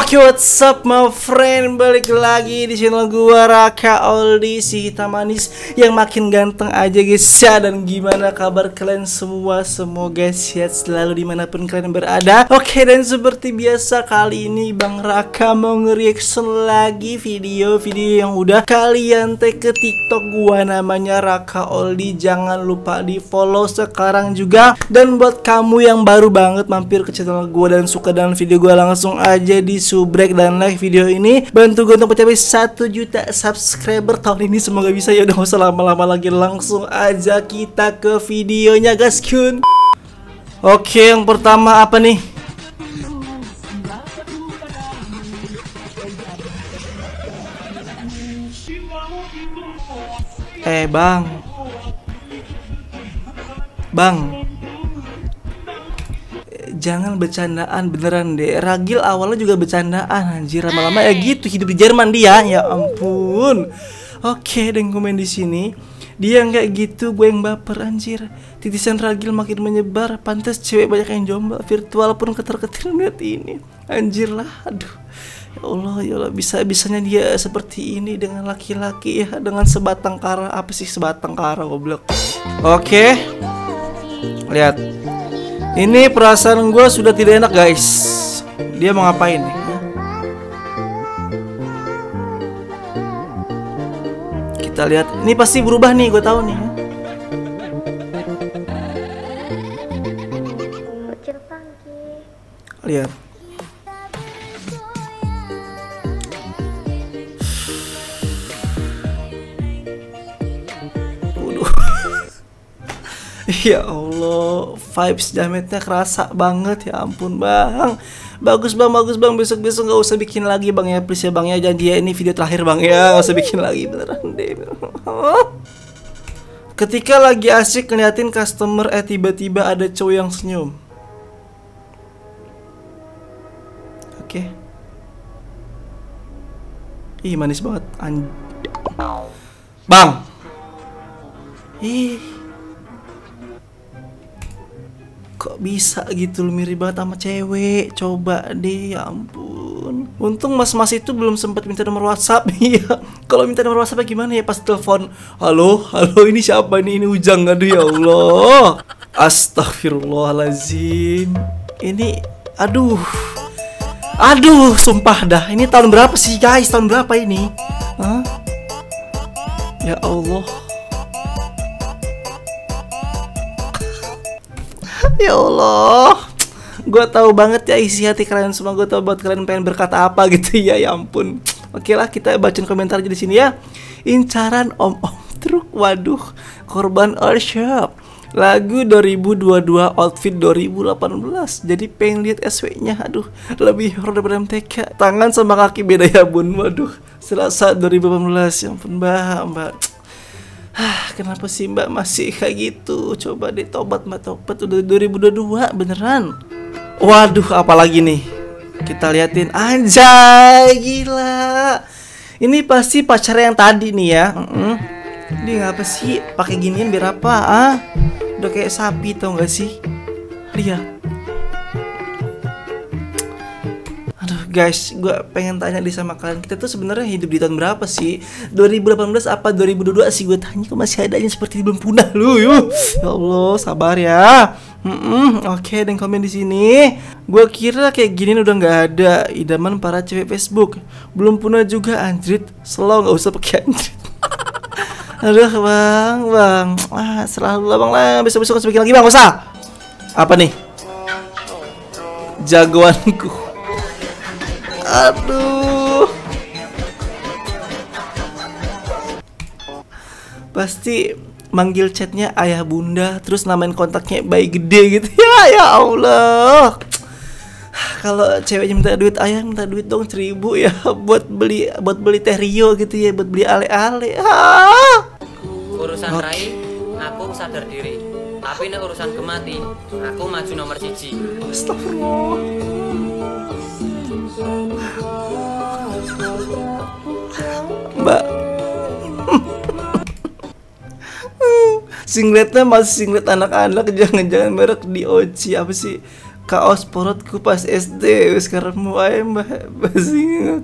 Oke, what's up my friend? Balik lagi di channel gua Raka Oldie, si hitam manis yang makin ganteng aja guys ya. Dan gimana kabar kalian semua? Semoga sehat selalu dimanapun kalian berada. Oke, dan seperti biasa kali ini Bang Raka mau nge-reaction lagi video-video yang udah kalian tag ke TikTok gua, namanya Raka Oldie. Jangan lupa di follow sekarang juga. Dan buat kamu yang baru banget mampir ke channel gua dan suka dengan video gua, langsung aja di subrek dan like video ini, bantu gue untuk mencapai 1 juta subscriber tahun ini. Semoga bisa ya. Udah gak usah lama-lama lagi, langsung aja kita ke videonya guys kun. Oke, yang pertama apa nih? Bang, jangan bercandaan beneran deh. Ragil awalnya juga bercandaan anjir, lama-lama ya gitu hidup di Jerman dia. Ya ampun. Oke, dan komen di sini. Dia kayak gitu, gue yang baper anjir. Titisan Ragil makin menyebar, pantas cewek banyak yang jomblo. Virtual pun ketar-ketir lihat ini. Anjir lah, aduh. Ya Allah, bisa-bisanya dia seperti ini dengan laki-laki ya, dengan sebatang kara. Apa sih sebatang kara goblok. Oke. Lihat. Ini perasaan gue sudah tidak enak guys. Dia mau ngapain nih? Kita lihat. Ini pasti berubah nih, gue tahu nih. Lihat. Ya Allah, vibes jametnya kerasa banget. Ya ampun bang. Bagus bang. Besok-besok gak usah bikin lagi bang ya, please ya bang ya. Janji ya, ini video terakhir bang ya. Gak usah bikin lagi beneran deh. Ketika lagi asik ngeliatin customer, tiba-tiba ada cowok yang senyum. Oke. Ih, manis banget bang. Ih, kok bisa gitu, lu mirip banget sama cewek. Coba deh, ya ampun. Untung mas-mas itu belum sempat minta nomor WhatsApp. Iya. Kalau minta nomor WhatsApp gimana ya pas telepon? Halo, ini siapa nih? Ini Ujang. Aduh ya Allah. Astagfirullahaladzim. Ini aduh, sumpah dah. Ini tahun berapa sih guys? Tahun berapa ini? Hah? Ya Allah. Ya Allah, gue tahu banget ya isi hati kalian semua. Gue tahu buat kalian pengen berkata apa gitu ya. Ya ampun. Oke lah, kita bacain komentar aja di sini ya. Incaran om-om truk, waduh, korban all shop. Lagu 2022, outfit 2018. Jadi pengen lihat SW-nya. Aduh, lebih horror daripada MTK. Tangan sama kaki beda ya bun. Waduh, Selasa 2018. Ya ampun mbak. Kenapa sih mbak masih kayak gitu? Coba deh tobat mbak, tobat. Udah 2022 beneran. Waduh, apalagi nih? Kita liatin. Anjay, gila. Ini pasti pacar yang tadi nih ya. Dia ngapa sih pakai ginian biar apa? Udah kayak sapi tau gak sih? Lihat. Guys, gue pengen tanya di sama kalian, kita tuh sebenarnya hidup di tahun berapa sih? 2018 apa 2022 sih? Gue tanya, kok masih ada yang seperti belum punah lu yuk. Ya Allah, sabar ya. Oke, dan komen di sini. Gue kira kayak gini udah nggak ada, idaman para cewek Facebook. Belum punah juga anjrit. Selalu nggak usah pakai anjrit. Aduh bang. Selalu lah bang lah. Besok-besok harus bikin lagi bang, gak usah. Apa nih? Jagoanku. Aduh, pasti manggil chatnya ayah bunda, terus namain kontaknya bayi gede gitu ya. Ya Allah, kalau ceweknya minta duit, ayah minta duit dong 1000 ya, buat beli teh Rio gitu ya, buat beli ale-ale. Urusan rai, aku sadar diri. Tapi ini urusan kemati, aku maju nomor 1. Astagfirullah. Mbak, singletnya masih singlet anak-anak, jangan merek DOC apa sih? Kaos porotku pas SD sekarang mau ae mbak basing.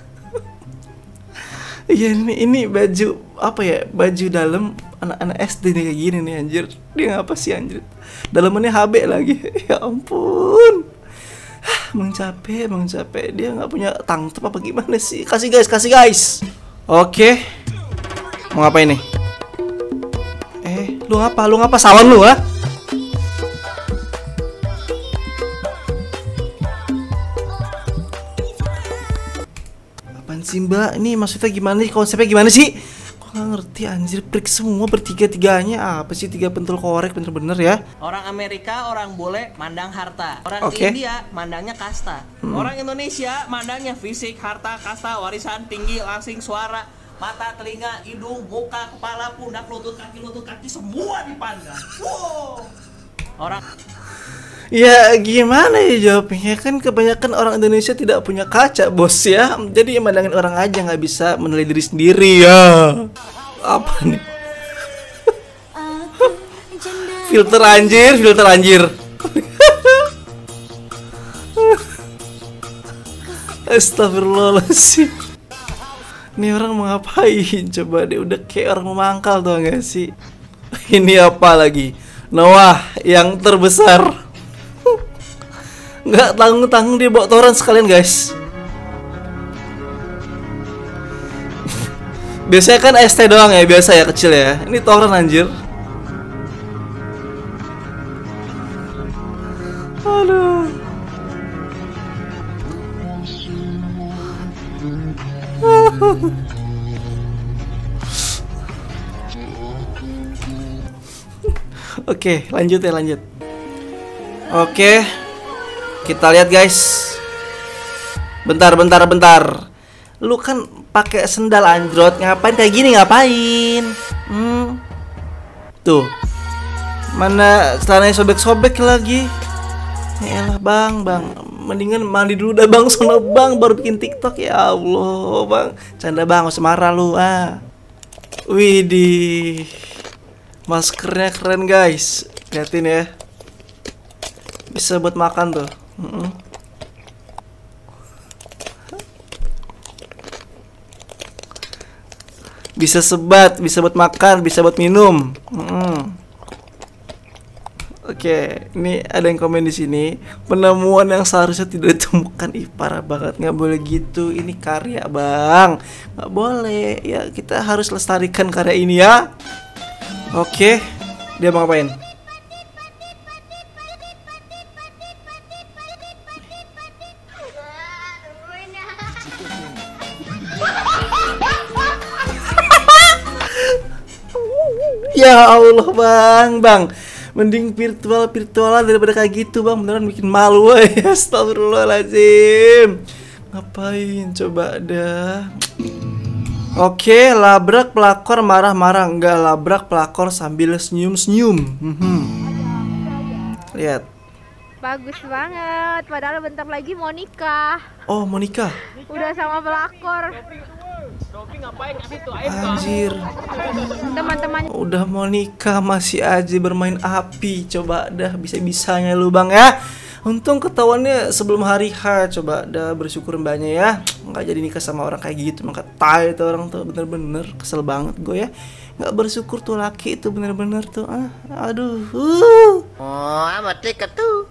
Iya ini baju apa ya? Baju dalam anak-anak SD nih kayak gini nih anjir. Dia ngapa sih anjir? Dalamannya HB lagi. Ya ampun. Emang capek. Dia nggak punya tank top apa gimana sih? Kasih guys. Oke. Mau ngapain nih? Lu ngapa sawan lu ah? Apaan sih mbak? Ini maksudnya gimana sih? Konsepnya gimana sih? Kok nggak ngerti anjir, prik semua bertiga-tiganya. Apa sih tiga pentul korek bener-bener ya? Orang Amerika orang bule mandang harta. Orang India mandangnya kasta. Orang Indonesia mandangnya fisik, harta, kasta, warisan, tinggi, langsing, suara, mata, telinga, hidung, muka, kepala, pundak, lutut kaki semua dipandang. Wow. Orang ya gimana ya jawabnya, kan kebanyakan orang Indonesia tidak punya kaca bos ya. Jadi mandangin orang aja, nggak bisa menilai diri sendiri ya. Apa nih? filter anjir. Astagfirullahaladzim. Ini orang mau ngapain? Coba deh, udah kayak orang mau mangkal tuh gak sih? Ini apa lagi? Noah yang terbesar. Nggak tanggung-tanggung dia bawa toran sekalian guys. Biasanya kan ST doang ya, biasa ya kecil ya. Ini toran anjir. Aduh. Oke, lanjut. Oke. Kita lihat guys. Bentar. Lu kan pakai sendal anjrot, ngapain kayak gini ngapain? Tuh. Mana celananya sobek-sobek lagi? Ya elah bang. Mendingan mandi dulu dah bang, sono bang, baru bikin TikTok. Ya Allah bang, canda bang, usah marah lu ah. Widih, maskernya keren guys, liatin ya. Bisa buat makan tuh. Bisa sebat, bisa buat makan, bisa buat minum. Oke, ini ada yang komen di sini, penemuan yang seharusnya tidak ditemukan. Ih, parah banget, nggak boleh gitu. Ini karya bang, nggak boleh. Ya kita harus lestarikan karya ini ya. Oke, dia mau ngapain? Ya Allah bang. Mending virtualan daripada kayak gitu bang, beneran bikin malu woy. Astagfirullahaladzim. Ngapain coba dah. Oke, labrak pelakor marah-marah. Enggak, labrak pelakor sambil senyum-senyum. Lihat. Bagus banget, padahal bentar lagi mau nikah. Oh, mau nikah? Udah sama pelakor. Anjir. Teman-teman udah mau nikah masih aja bermain api. Coba dah, bisa-bisanya lu bang ya. Untung ketahuannya sebelum hari H. Coba dah, bersyukur mbaknya ya, nggak jadi nikah sama orang kayak gitu. Maka tai tuh orang tuh, bener-bener kesel banget gue ya. Nggak bersyukur tuh laki itu, bener-bener tuh aduh. oh amat tiket tuh.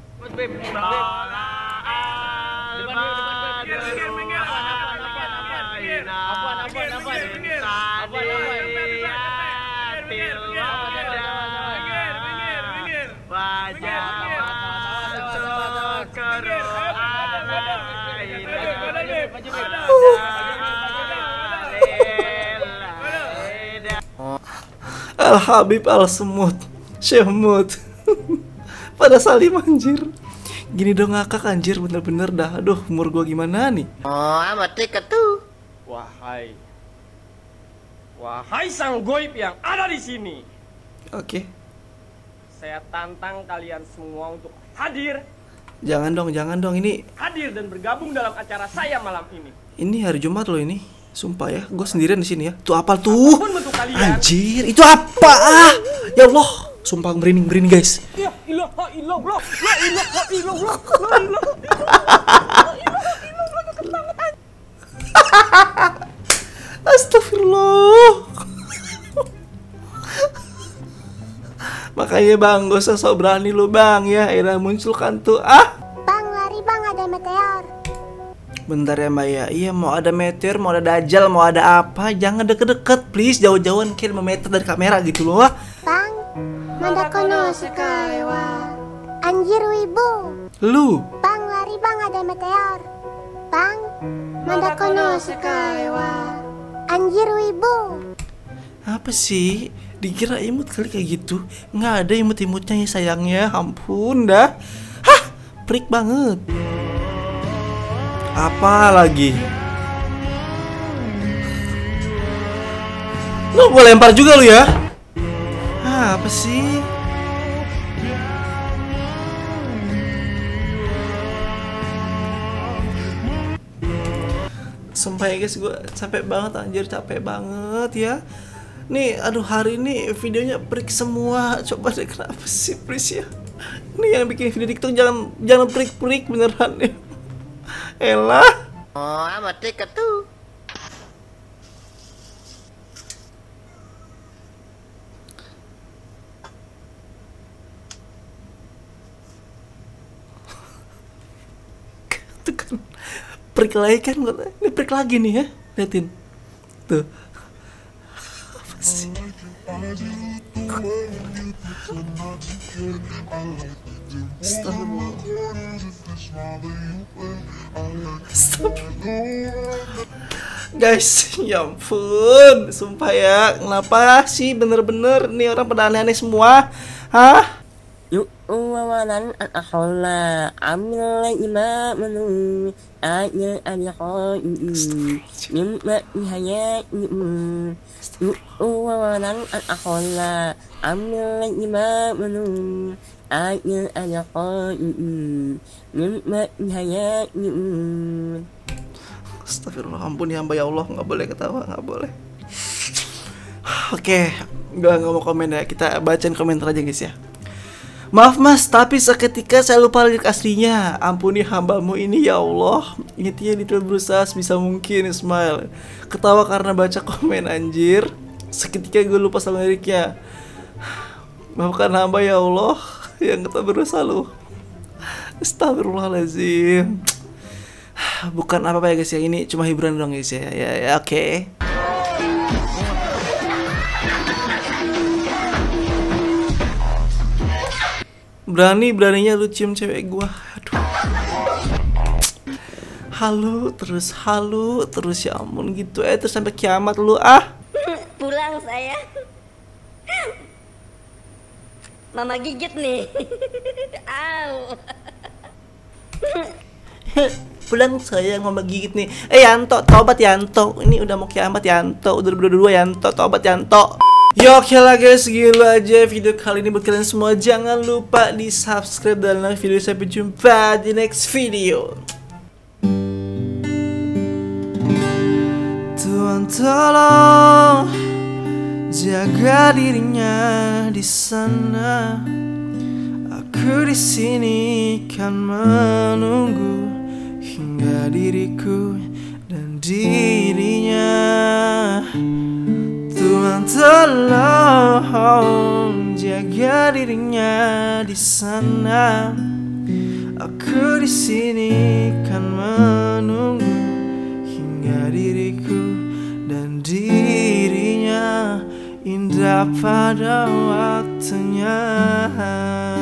Al Habib Al Semut Syemut pada salim anjir. Gini dong ngakak anjir, bener-bener dah. Aduh, umur gua gimana nih? Oh amat tiket tuh. Wahai sang goib yang ada di sini. Oke. Saya tantang kalian semua untuk hadir. Jangan dong ini. Hadir dan bergabung dalam acara saya malam ini. Ini hari Jumat loh ini. Sumpah ya, gue sendirian di sini ya. Tuh apa tuh? Apapun bentuk kalian. Anjir, itu apa? Ya Allah. Sumpah merinding guys. Ya ilaha illallah, la ilaha illallah, la ilaha Astagfirullah. Makanya bang, gak usah sok berani lu bang ya. Akhirnya muncul kan tuh. Bang, lari bang, ada meteor. Bentar ya mbak ya. Iya, mau ada meteor, mau ada dajjal, mau ada apa, jangan deket-deket please. Jauh-jauhan kayak 5 meter dari kamera gitu loh. Bang, Madakono Sekai wa Anjir wibu. Lu Bang, lari bang, ada meteor. Bang, Madakono Sekai wa Anjir wibu. apa sih? Dikira imut kali kayak gitu. Nggak ada imut-imutnya ya sayangnya. Ampun dah. Hah, perik banget. Apa lagi? Lu gue lempar juga lu ya. Apa sih? Sumpah ya guys, gue capek banget anjir, capek banget ya. Nih, aduh hari ini videonya perik semua. Coba deh kenapa sih please ya. Nih yang bikin video TikTok jangan perik-perik beneran ya. Elah. Oh, amat deket tuh. Tuh kan perik lagi kan, ini perik lagi nih ya, liatin tuh. Apa sih? Guys, ya ampun, sumpah ya, kenapa sih bener-bener nih orang pada aneh-aneh semua, hah? Yuk wawalan al-ahola amil ima menu ayat al-ahola nyumma nihaya yuk wawalan al-ahola amil ima menu ayat al-ahola nyumma nihaya Astagfirullah, ampun ya hamba ya Allah, nggak boleh ketawa, nggak boleh. Oke, gue nggak mau komen ya, kita bacain komentar aja guys ya. Maaf mas, tapi seketika saya lupa lirik aslinya. Ampuni hambamu ini ya Allah. Intinya detail berusaha sebisa mungkin. Ismail ketawa karena baca komen anjir. Seketika gue lupa sama liriknya. Maafkan hamba ya Allah yang kata berusaha lu. Astagfirullahaladzim. Bukan apa-apa ya guys ya, ini cuma hiburan dong guys ya. Ya oke. Beraninya lu cium cewek gua. Aduh. Halu terus ya ampun gitu terus sampai kiamat lu Pulang saya. Mama gigit nih. Au. Pulang saya mama gigit nih. Yanto, tobat Yanto. Ini udah mau kiamat Yanto. Udah berdua Yanto, tobat Yanto. Ya oke lah guys, gitu aja video kali ini buat kalian semua. Jangan lupa di subscribe dan like video. Sampai jumpa di next video. Tuhan tolong jaga dirinya di sana. Aku di sini kan menunggu hingga diriku dan dirinya. Tuhan tolong jaga dirinya di sana. Aku di sini kan menunggu hingga diriku dan dirinya indah pada waktunya.